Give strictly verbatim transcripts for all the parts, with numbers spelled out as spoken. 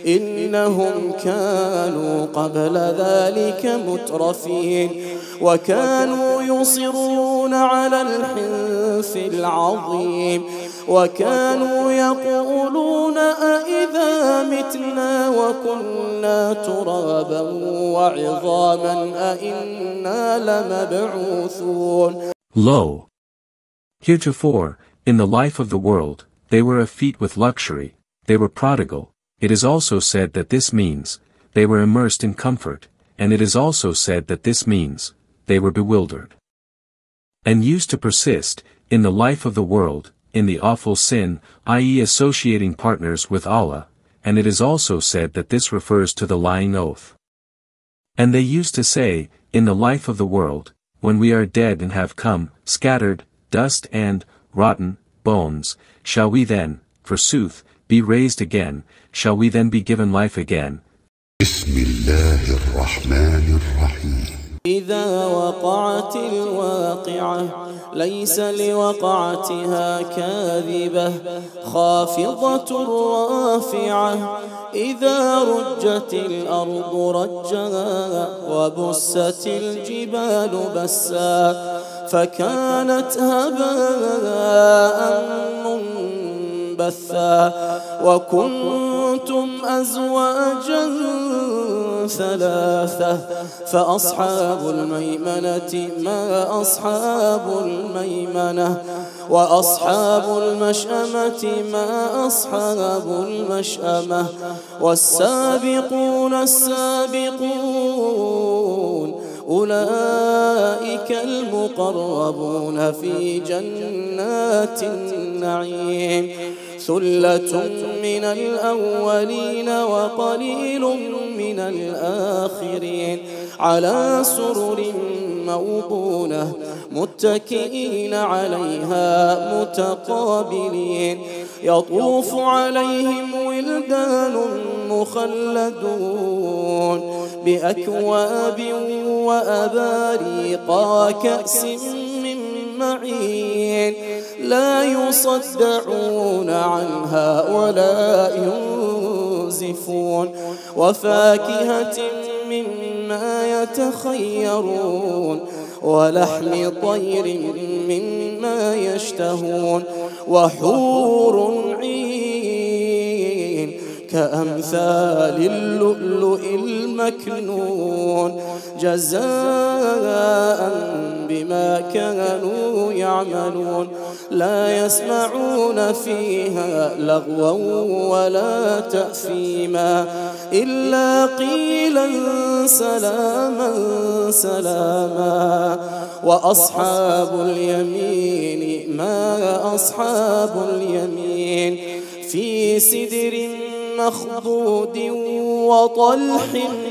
إنهم كانوا قبل ذلك مترفين وكانوا يصرون على الحنث العظيم وكانوا يقولون أئذا متنا وكنا ترابا وعظاما أئنا لمبعوثون. Lo! Heretofore, in the life of the world, they were effete with luxury, they were prodigal. It is also said that this means, they were immersed in comfort, and it is also said that this means, they were bewildered. And used to persist, in the life of the world, in the awful sin, that is associating partners with Allah, and it is also said that this refers to the lying oath. And they used to say, in the life of the world, when we are dead and have come, scattered, dust and, rotten, bones, shall we then, forsooth, be raised again, shall we then be given life again? إذا وقعت الواقعة ليس لوقعتها كاذبة خافضة رافعة إذا رجت الأرض رجا وبست الجبال بسا فكانت هباء منبثا وكنتم أزواجا ثلاثة فأصحاب الميمنة ما أصحاب الميمنة وأصحاب المشأمة ما أصحاب المشأمة والسابقون السابقون أولئك المقربون في جنات النعيم ثلة من الأولين وقليل من الآخرين على سرر موضونة متكئين عليها متقابلين يطوف عليهم ولدان مخلدون بأكواب وأباريق وكأس من معين لا يصدعون عنها ولا ينزفون وفاكهة مما يتخيرون ولحم طير مما يشتهون وحور عين كأمثال اللؤلؤ المكنون جزاء بما كانوا يعملون لا يسمعون فيها لغوا ولا تأثيما إلا قيلا سلاما سلاما وأصحاب اليمين ما أصحاب اليمين في سدر مخضود وطلح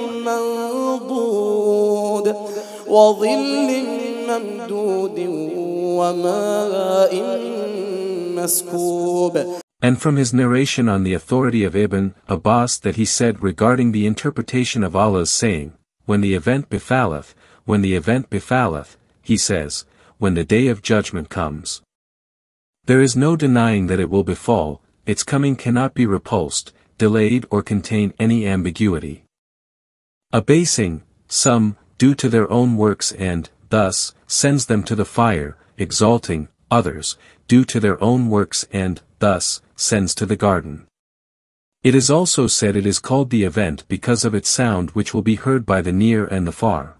منضود وظل ممدود وماء مسكوب. And from his narration on the authority of Ibn Abbas that he said regarding the interpretation of Allah's saying, when the event befalleth, when the event befalleth, he says, when the day of judgment comes. There is no denying that it will befall, its coming cannot be repulsed, delayed or contain any ambiguity. Abasing, some, due to their own works and, thus, sends them to the fire, exalting, others, due to their own works and, thus, sends to the garden. It is also said it is called the event because of its sound which will be heard by the near and the far.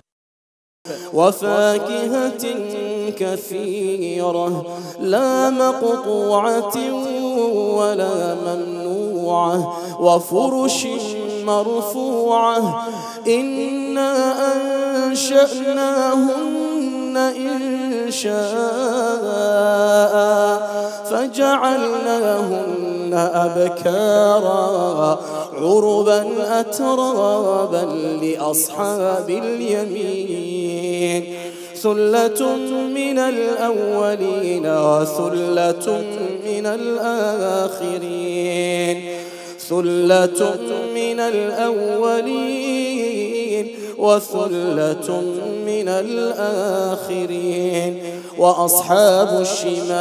وفاكهة كثيرة لا مقطوعة ولا ممنوعة وفرش مرفوعة إنا أنشأناهن إنشاء فجعلناهن أبكارا عربا أترابا لأصحاب اليمين ثلة من الأولين وثلة من الآخرين ثلة من الأولين وثلة من الآخرين وأصحاب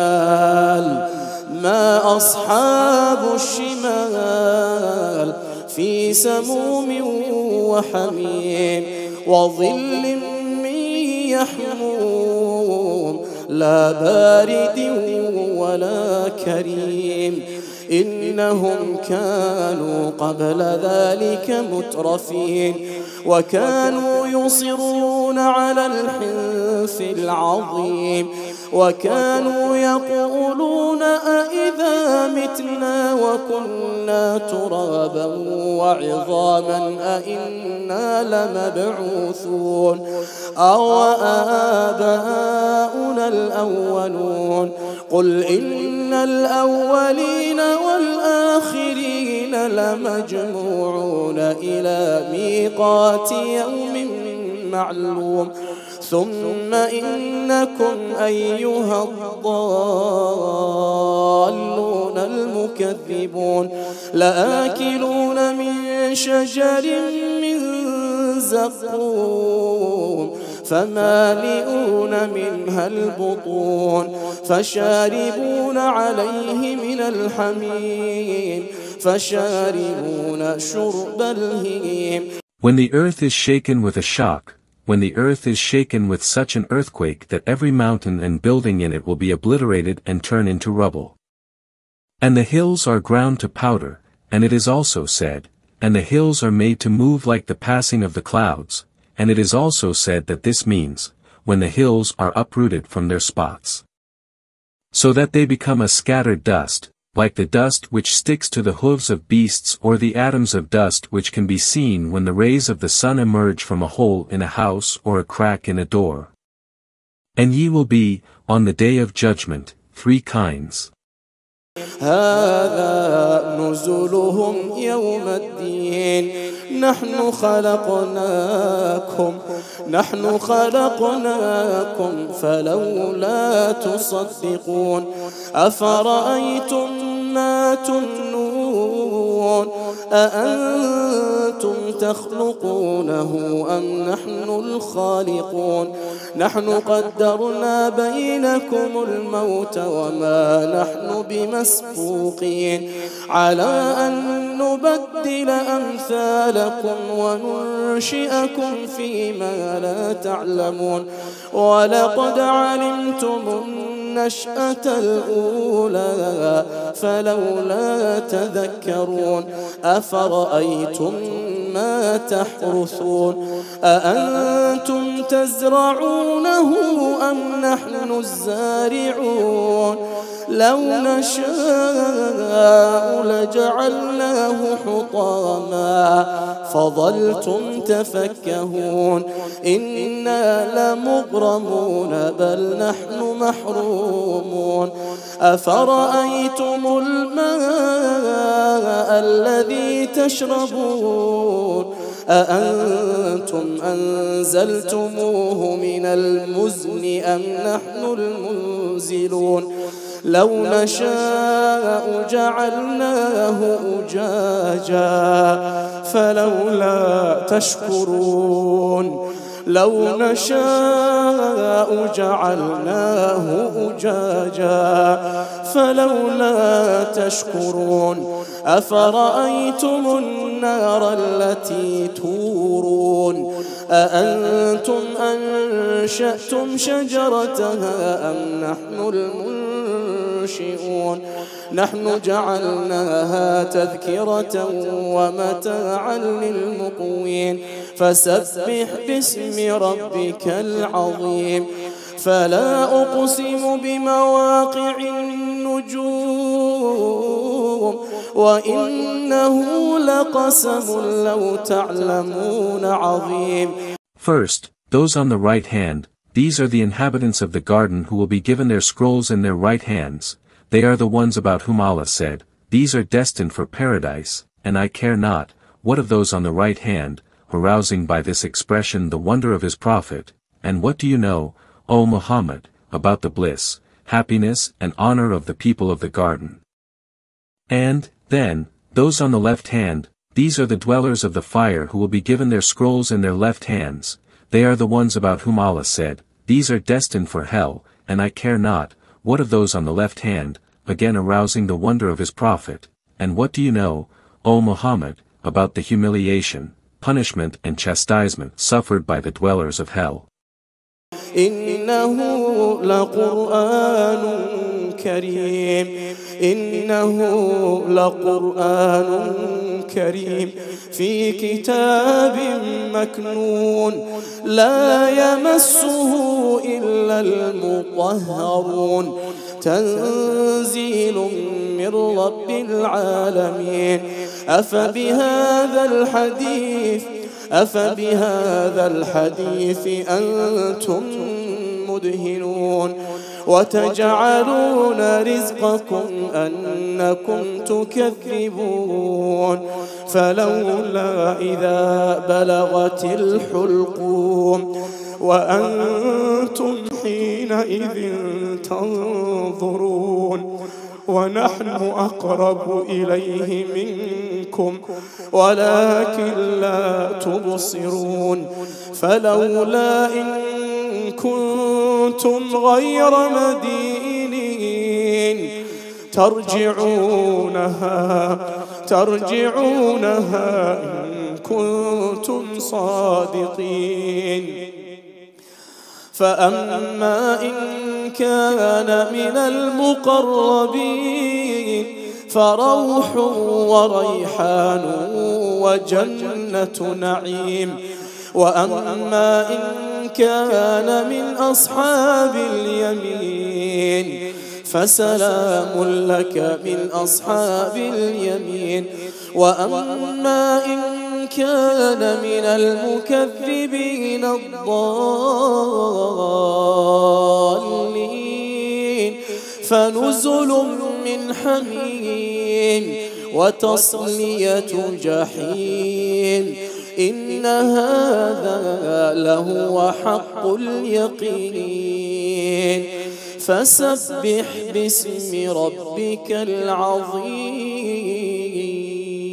الشمال ما أصحاب الشمال في سموم وحميم وظل من يحموم لا بارد ولا كريم إنهم كانوا قبل ذلك مترفين وكانوا يصرون على الحنث العظيم وكانوا يقولون أئذا متنا وكنا ترابا وعظاما أئنا لمبعوثون أو آباؤنا الأولون قل إن الأولين والآخرين لمجموعون إلى ميقات يوم معلوم ثم إنكم أيها الضالون المكذبون لآكلون من شجر من زقوم فمالئون منها البطون فشاربون عليه من الحميم فشاربون شرب الهيم. When the earth is shaken with a shock, when the earth is shaken with such an earthquake that every mountain and building in it will be obliterated and turn into rubble. And the hills are ground to powder, and it is also said, and the hills are made to move like the passing of the clouds, and it is also said that this means, when the hills are uprooted from their spots. So that they become a scattered dust, like the dust which sticks to the hooves of beasts or the atoms of dust which can be seen when the rays of the sun emerge from a hole in a house or a crack in a door. And ye will be, on the day of judgment, three kinds. هذا نزلهم يوم الدين نحن خلقناكم نحن خلقناكم فلولا تصدقون أفرأيتم ما تمنون أأنتم تخلقونه أم نحن الخالقون نحن قدرنا بينكم الموت وما نحن بمسبوقين على أن نبدل أمثالكم وننشئكم فيما لا تعلمون ولقد علمتم النشأة الأولى فلولا تذكرون أفرأيتم ما تحرثون أأنتم تزرعونه أم نحن الزارعون لو نشاء لجعلناه حطاما فظلتم تفكهون إنا لمغرمون بل نحن محرومون أفرأيتم الماء الذي تشربون أأنتم أنزلتموه من المزن أم نحن المنزلون لو نشاء جعلناه أجاجا فلولا تشكرون لو نشاء جعلناه أجاجا فلولا تشكرون أفرأيتم النار التي تورون أأنتم أنشأتم شجرتها أم نحن المنشئون نحن جعلناها تذكرة ومتاعا للمقوين فسبح باسم ربك العظيم فلا أقسم بمواقع النجوم وإنه لقسم لو تعلمون عظيم. First, those on the right hand, these are the inhabitants of the garden who will be given their scrolls in their right hands. They are the ones about whom Allah said, these are destined for paradise, and I care not, what of those on the right hand, arousing by this expression the wonder of his prophet, and what do you know, O Muhammad, about the bliss, happiness and honor of the people of the garden? And, then, those on the left hand, these are the dwellers of the fire who will be given their scrolls in their left hands, they are the ones about whom Allah said, these are destined for hell, and I care not, what of those on the left hand, again arousing the wonder of his prophet, and what do you know, O Muhammad, about the humiliation, punishment and chastisement suffered by the dwellers of hell. إنه لقرآن كريم إنه لقرآن كريم في كتاب مكنون لا يمسه إلا المطهرون تنزيل من رب العالمين أفبهذا الحديث أفبهذا الحديث أنتم مدهنون وتجعلون رزقكم أنكم تكذبون فلولا إذا بلغت الحلقوم وأنتم حينئذ تنظرون ونحن أقرب إليه منكم ولكن لا تبصرون فلولا إن كنتم غير مدينين ترجعونها ترجعونها إن كنتم صادقين فأما إن كان من المقربين فروح وريحان وجنة نعيم وأما إن كان من أصحاب اليمين فسلام لك من أصحاب اليمين وأما إن كان من المكذبين الضالين فنزل من حميم وتصلية جحيم إن هذا لهو حق اليقين فسبح باسم ربك العظيم.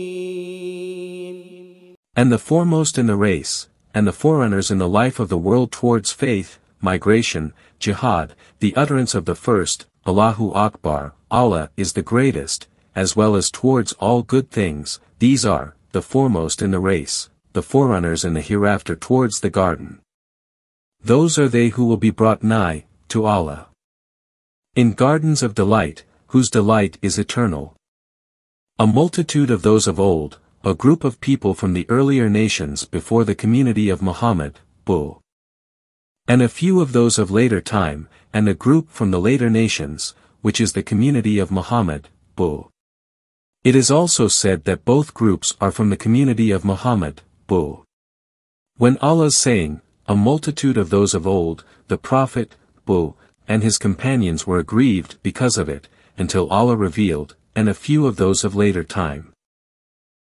And the foremost in the race, and the forerunners in the life of the world towards faith, migration, jihad, the utterance of the first, Allahu Akbar, Allah is the greatest, as well as towards all good things, these are, the foremost in the race, the forerunners in the hereafter towards the garden. Those are they who will be brought nigh, to Allah. In gardens of delight, whose delight is eternal. A multitude of those of old, a group of people from the earlier nations before the community of Muhammad, Bull. And a few of those of later time, and a group from the later nations, which is the community of Muhammad, Bull. It is also said that both groups are from the community of Muhammad, Bull. When Allah's saying, a multitude of those of old, the Prophet, Bull, and his companions were aggrieved because of it, until Allah revealed, and a few of those of later time.